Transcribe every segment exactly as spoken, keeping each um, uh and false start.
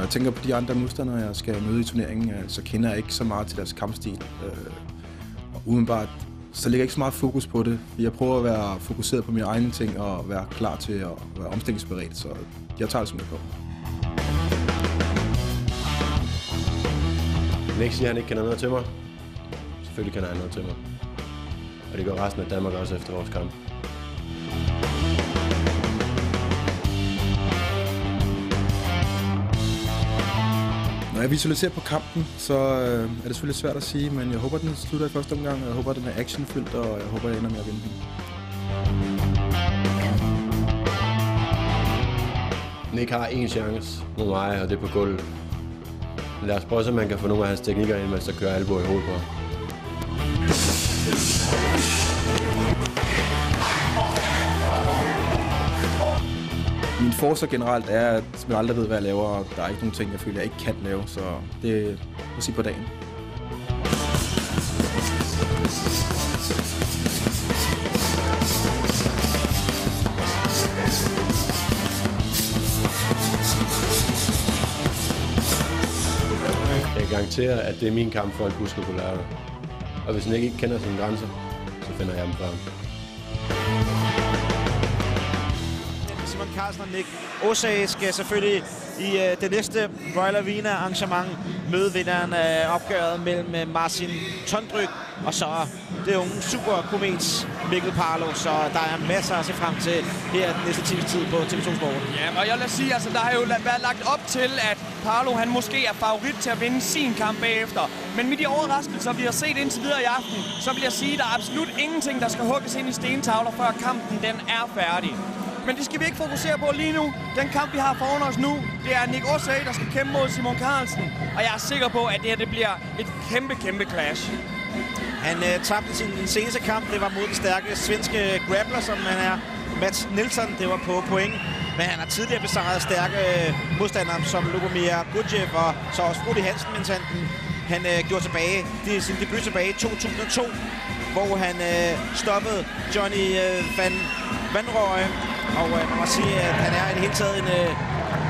jeg tænker på de andre modstandere, jeg skal møde i turneringen, så kender jeg ikke så meget til deres kampstil. Og umiddelbart så ligger ikke så meget fokus på det. Jeg prøver at være fokuseret på mine egne ting og være klar til at være omstillingsberedt, så jeg tager det som det går. Nick siger, at han ikke kender noget til mig. Selvfølgelig kender han noget til mig. Og det gør resten af Danmark også efter vores kamp. Når jeg visualiserer på kampen, så øh, er det selvfølgelig svært at sige, men jeg håber, den slutter i første omgang, og jeg håber, den er actionfyldt, og jeg håber, jeg ender med at vinde den. Nick har én chance mod mig, og det er på gulvet. Lad os prøve, så man kan få nogle af hans teknikker ind, mens der kører albuer i hovedet på. Min forsvar generelt er, at man aldrig ved, hvad jeg laver, og der er ikke nogen ting, jeg føler, jeg ikke kan lave, så det er at sige på dagen. Jeg garanterer, at det er min kamp, folk husker på lørdag. Og hvis han ikke kender sine grænser, så finder jeg dem frem. Simon Carlsen og Nick Osei skal selvfølgelig i uh, det næste Royal Arena arrangement møde vinderen af opgøret mellem uh, Marcin Tondryk og så det unge superkomet Mikkel Parlo. Så der er masser at se frem til her den næste times tid på T V to Sport. Ja, og jeg vil sige, altså der har jo været lagt op til, at Parlo han måske er favorit til at vinde sin kamp bagefter. Men med de overraskelser, vi har set indtil videre i aften, så vil jeg sige, at der er absolut ingenting, der skal hugges ind i stentavler, før kampen den er færdig. Men det skal vi ikke fokusere på lige nu. Den kamp, vi har foran os nu, det er Nick Osei, der skal kæmpe mod Simon Carlsen. Og jeg er sikker på, at det her det bliver et kæmpe, kæmpe clash. Han øh, tabte sin seneste kamp. Det var mod den stærke svenske grappler, som han er. Mats Nilsson, det var på point. Men han har tidligere besejret stærke øh, modstandere som Lubomir Gudjev og så også Frode Hansen, mens han, han øh, gjorde tilbage, det, sin debut tilbage i to tusind og to, hvor han øh, stoppede Johnny øh, van Vanrøy. Og øh, man må sige, at han er i det hele taget en øh,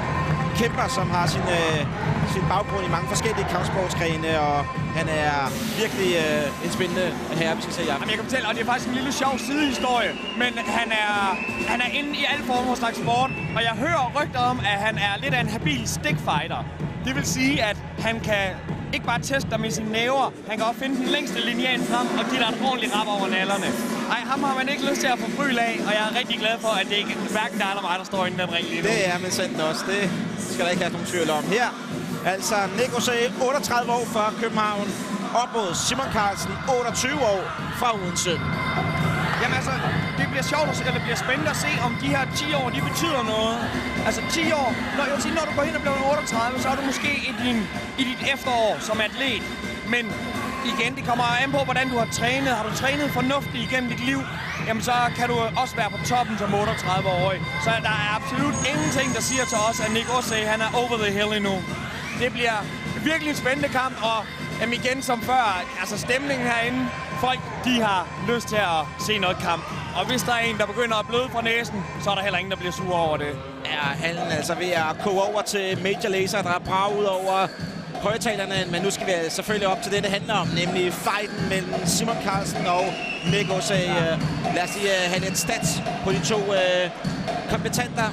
kæmper, som har sin, øh, sin baggrund i mange forskellige kampsportsgrene, og han er virkelig øh, en spændende herre, vi skal se i aften. Jamen, jeg kan fortælle, og det er faktisk en lille sjov sidehistorie, men han er, han er inde i alle former for slags sport, og jeg hører rygter om, at han er lidt af en habil stickfighter. Det vil sige, at han kan ikke bare teste dig med sine næver, han kan også finde den længste lineal frem og give dig et ordentligt rap over nallerne. Ej, ham har man ikke lyst til at få fryl af, og jeg er rigtig glad for, at det ikke er hverken der eller mig, der står inde den ring lige nu. Det er man sandt også. Det skal der ikke have nogen tvivl om. Her, altså Nick Osei, otteogtredive år fra København, op mod Simon Carlsen, otteogtyve år fra Odense. Jamen altså, det bliver sjovt, eller det bliver spændende at se, om de her ti år, de betyder noget. Altså ti år, når, jeg vil sige, når du går hen og bliver otteogtredive, så er du måske i, din, i dit efterår som atlet. Men igen, det kommer an på, hvordan du har trænet. Har du trænet fornuftigt igennem dit liv, jamen så kan du også være på toppen som otteogtredive-årig. Så der er absolut ingenting, der siger til os, at Nick Osei, han er over the hill endnu. Det bliver virkelig en spændende kamp, og jamen igen som før, altså stemningen herinde, folk, de har lyst til at se noget kamp. Og hvis der er en, der begynder at bløde fra næsen, så er der heller ingen, der bliver sur over det. Ja, han er altså ved at koge over til Major Lazer, der er bra ud over højtalerne. Men nu skal vi selvfølgelig op til det, det handler om, nemlig fighten mellem Simon Carlsen og Nick Osei. Ja. Lad os lige have lidt stats på de to uh, kompetenter.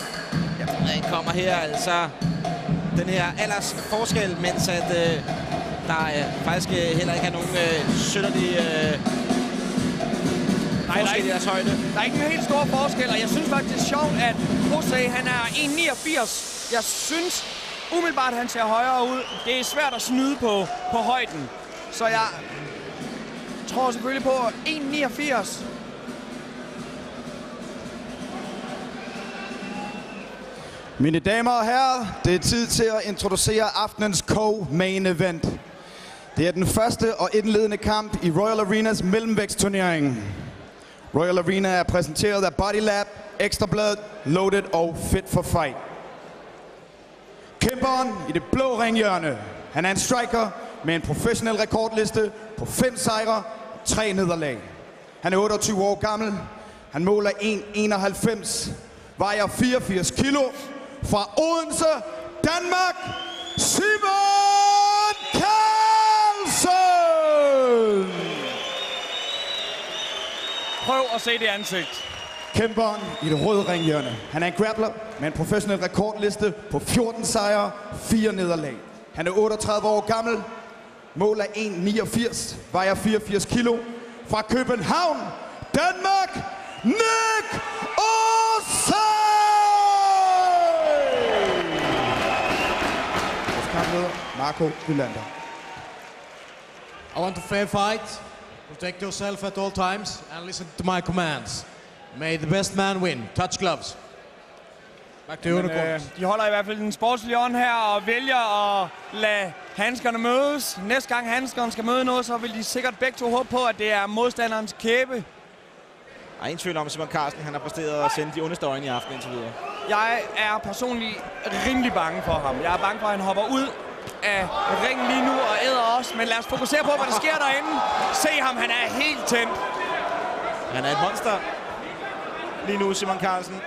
Ja, den kommer her, altså den her alders forskel, mens at uh, der uh, faktisk uh, heller ikke er nogen uh, sønderlige uh, Nej, der er, ikke, i deres højde. Der er ikke en helt stor forskel, og jeg synes faktisk, det er sjovt, at Osei, han er en niogfirs. Jeg synes umiddelbart, at han ser højere ud. Det er svært at snyde på, på højden. Så jeg tror selvfølgelig på en niogfirs. Mine damer og herrer, det er tid til at introducere aftenens co-main event. Det er den første og indledende kamp i Royal Arenas mellemvægtsturnering. Royal Arena er præsenteret af Bodylab, Ekstrabladet, Loaded og Fit for Fight. Kæmperen i det blå ringhjørne. Han er en striker med en professionel rekordliste på fem sejre og tre nederlag. Han er otteogtyve år gammel. Han måler en komma enoghalvfems, vejer fireogfirs kilo. Fra Odense, Danmark, Simon Carlsen! Prøv at se det ansigt. Kæmperen i det røde ringhjørne. Han er en grappler med en professionel rekordliste på fjorten sejre, fire nederlag. Han er otteogtredive år gammel, mål er en komma niogfirs, vejer fireogfirs kilo. Fra København, Danmark, Nick Osei! Vores kampleder, Marco Nylander. I want a fair fight. Protect yourself at all times and listen to my commands. May the best man win. Touch gloves. Back to Men, øh, de holder i hvert fald den sportslige ånd her og vælger at lade handskerne mødes. Næste gang handskerne skal møde noget, så vil de sikkert begge to håbe på, at det er modstanderens kæbe. Der er ingen tvivl om, at Simon Carlsen han har præsteret at sende de ondeste øjne i aften indtil videre. Jeg er personligt rimelig bange for ham. Jeg er bange for, at han hopper ud af ringen lige nu og æder os. Men lad os fokusere på, hvad der sker derinde. Se ham, han er helt tændt. Han er et monster lige nu, Simon Carlsen.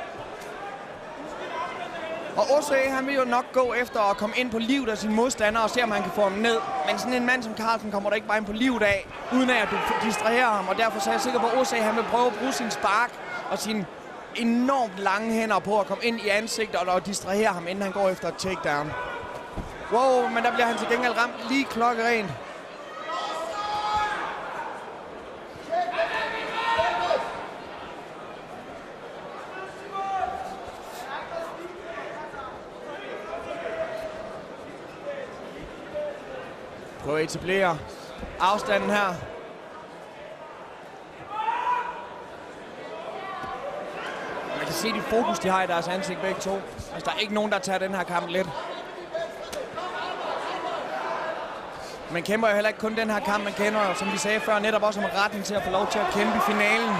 Og Osei, han vil jo nok gå efter at komme ind på livet af sin modstander og se, om han kan få ham ned. Men sådan en mand som Carlsen kommer der ikke bare ind på livet af, uden at du distraherer ham. Og derfor så er jeg sikker på, at Osei, han vil prøve at bruge sin spark og sine enormt lange hænder på at komme ind i ansigtet og distrahere ham, inden han går efter et takedown. Wow, men der bliver han til gengæld ramt lige klokkerent. Prøv at etablere afstanden her. Man kan se de fokus, de har i deres ansigt begge to. Altså, der er ikke nogen, der tager den her kamp let. Man kæmper jo heller ikke kun den her kamp, man kender, som vi sagde før, netop også om retten til at få lov til at kæmpe i finalen.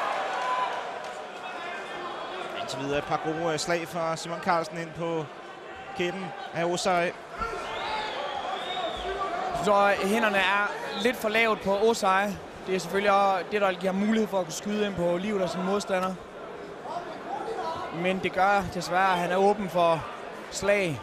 Indtil videre et par gode slag fra Simon Carlsen ind på kæben af Osei. Så hænderne er lidt for lavt på Osei. Det er selvfølgelig også det, der giver mulighed for at kunne skyde ind på livet af sin modstander. Men det gør desværre, at han er åben for slag.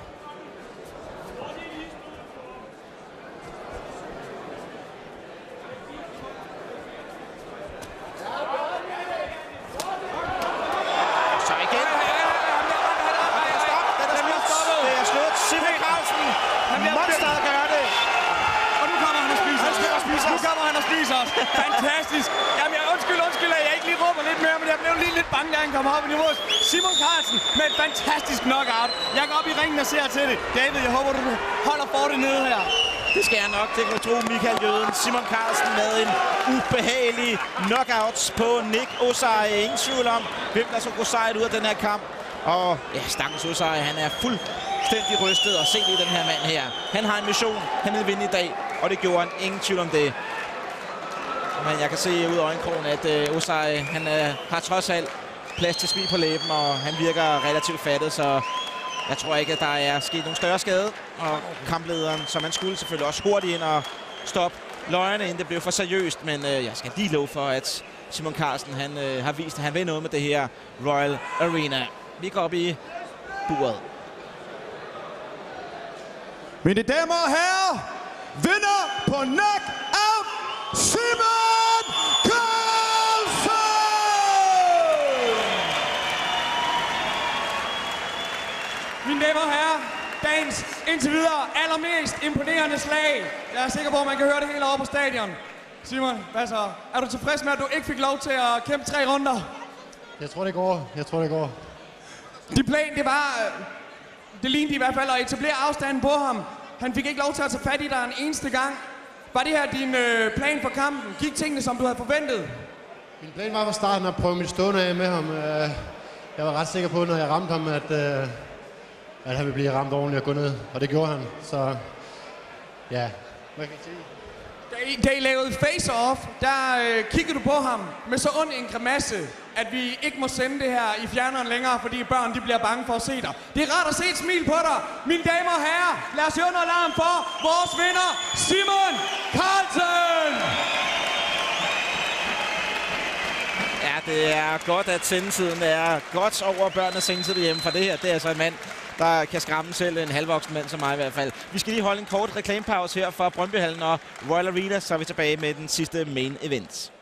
Så igen. Det er stop. Den er slut. Det er slut. Simon Carlsen. Monsteret gør det. Og nu kommer han og spiser os. Nu kommer han og spiser os. Fantastisk. Jamen, jeg undskyld, undskyld, at jeg ikke lige råber lidt mere, men jeg blev lige lidt bange, da han kom op i niveau. Simon Carlsen med et fantastisk knockout. Jeg går op i ringen og ser til det. David, jeg håber, du holder for det nede her. Det skal jeg nok. Det kan du tro, Michael Jøden. Simon Carlsen med en ubehagelig knockout på Nick Osei. Ingen tvivl om, hvem der så gå sejt ud af den her kamp. Og ja, stakkels Osei, han er fuldstændig rystet. Og se lige den her mand her. Han har en mission. Han vil vinde i dag. Og det gjorde han. Ingen tvivl om det. Men jeg kan se ud af øjenkrogen, at uh, Osei, han uh, har trods alt plads til smil på læben, og han virker relativt fattet, så jeg tror ikke, at der er sket nogen større skade. Og kamplederen, som han skulle selvfølgelig også hurtigt ind og stoppe løjerne, inden det blev for seriøst. Men uh, jeg skal lige love for, at Simon Carlsen han, uh, har vist, at han vil noget med det her Royal Arena. Vi går op i buret. Mine damer og herrer, vinder på knockout, Simon Carlsen! Mine damer og herrer, dagens indtil videre allermest imponerende slag. Jeg er sikker på, at man kan høre det hele over på stadion. Simon, hvad så? Er du tilfreds med, at du ikke fik lov til at kæmpe tre runder? Jeg tror, det går. Jeg tror, det går. Din plan, det var... Det lignede i hvert fald at etablere afstanden på ham. Han fik ikke lov til at tage fat i dig en eneste gang. Var det her din øh, plan for kampen? Gik tingene, som du havde forventet? Min plan var fra starten at prøve mit stående af med ham. Jeg var ret sikker på, når jeg ramte ham, at, at han ville blive ramt ordentligt og gå ned. Og det gjorde han. Så ja, hvad kan jeg sige? Da I, da I lavede face-off, der øh, kiggede du på ham med så ond en grimasse, at vi ikke må sende det her i fjerneren længere, fordi børn de bliver bange for at se dig. Det er rart at se et smil på dig. Mine damer og herrer, lad os høre noget alarm for vores vinder, Simon Carlsen! Ja, det er godt, at sendetiden er godt over børnenes sendetid hjemme, for det her, det er altså en mand, der kan skræmme selv en halvvoksen mand som mig i hvert fald. Vi skal lige holde en kort reklamepause her fra Brøndbyhallen og Royal Arena, så er vi tilbage med den sidste main event.